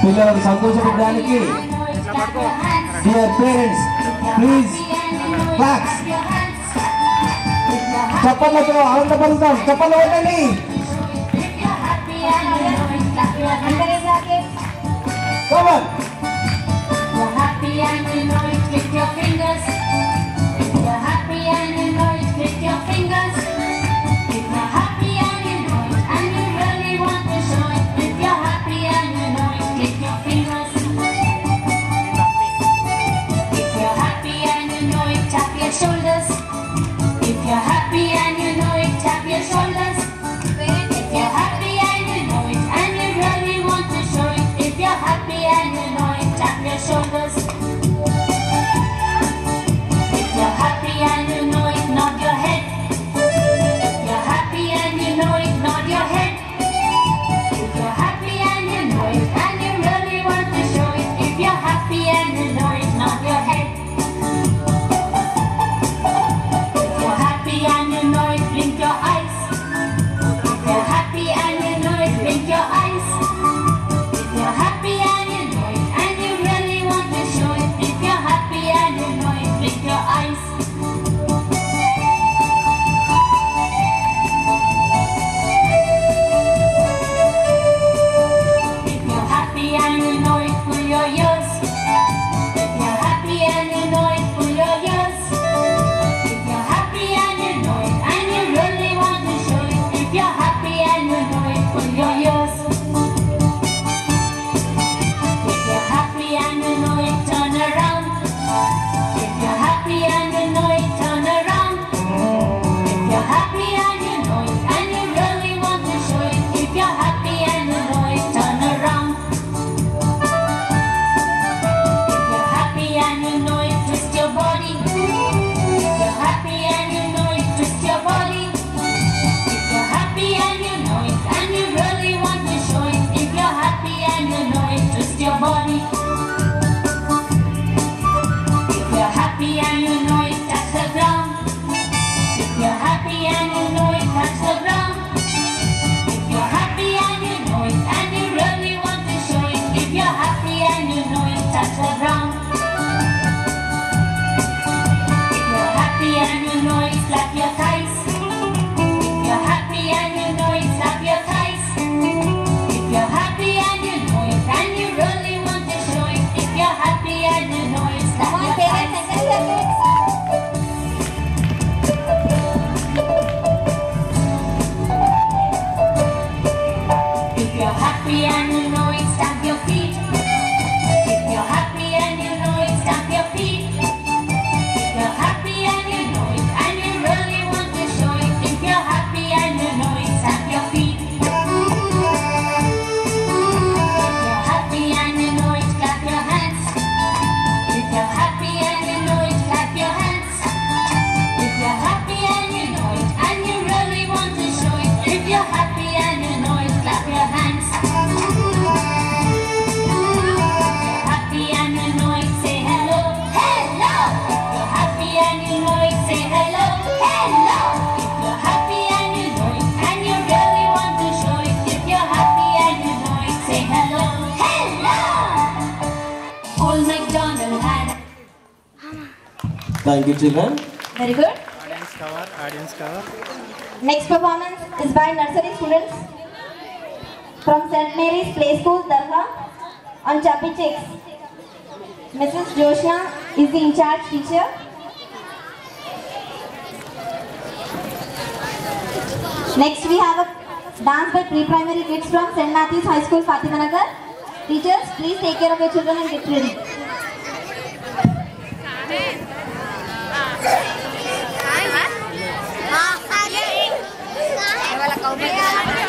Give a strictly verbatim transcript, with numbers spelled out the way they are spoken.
పిల్లలను సంతోషపెట్టడానికి dear parents, please clap. చప్పట్లతో ఆనందపరుద్దాం. చప్పట్లు కొట్టండి. Come on. You're happy and you know it, click your fingers. If you're happy and you know it, click your fingers. If you're happy and you know it, and you really want to show it. If you're happy and you know it, click your fingers. If you're happy and you know it, tap your shoulders. If you're happy and you know it, tap your shoulders. If you're happy and you know it, and you really want to show it. If you're happy and you know it, tap your shoulders. If you're happy and you know it, nod your head. If you're happy and you know it, nod your head. If you're happy and you know it, and you really want to show it. If you're happy and you know it, nod your head. If you're happy and you know it, blink your eyes. If you're happy and you know it, blink your eyes. If you're happy and you know it, and you really want to show it. If you're happy and you know it, blink your eyes. If you're happy and you know it, pull your ears. If you're happy and you know it, pull your ears. If you're happy and you know it, and you really want to show it. If you're happy and you know it, pull your ears. If you're happy and you know it, turn around. If you're happy and you know it, turn around. If you're happy and you know it, and you really want to show it. If you're happy and you know it, turn around. If you're happy and you know it, twist your body. If you're happy and you know it, twist your body. If you're happy and you know it, and you really want to show it. If you're happy and you know it, twist your body. If you're happy and you know it, touch the ground. If you're happy and you know it, touch the ground. If you're happy and you know it, and you really want to show it. If you're happy and you know it, touch the ground. If you're happy and you know it, slap your thighs. If you're happy and you know it, slap your thighs. If you're happy and you know it, and you really want to show it. If you're happy and you know it, slap your thighs. If you're happy and you know it, stamp your feet. If you're happy and you know it, stamp your feet. If you're happy and you know it, and you really want to show it. If you're happy and you know it, stamp your feet. If you're happy and you know it, clap your hands. If you're happy and you know it, clap your hands. If you're happy and you know it, and you really want to show it. If you're happy and you know it, clap your hands. If you're happy and you know it, say hello, hello. If you're happy and you know it, say hello, hello. If you're happy and you know it, and you really want to show it. If you're happy and you know it, say hello, hello. Old MacDonald had. Thank you, children. Very good. Audience cover, audience cover. Next performance is by nursery students from Saint Mary's Play School, Darha, on Chappy Chicks. Missus Joshna is the in-charge teacher. Next we have a dance by pre-primary kids from Saint Mathew's High School, Fatimanagar. Teachers, please take care of your children and get ready. Wala ka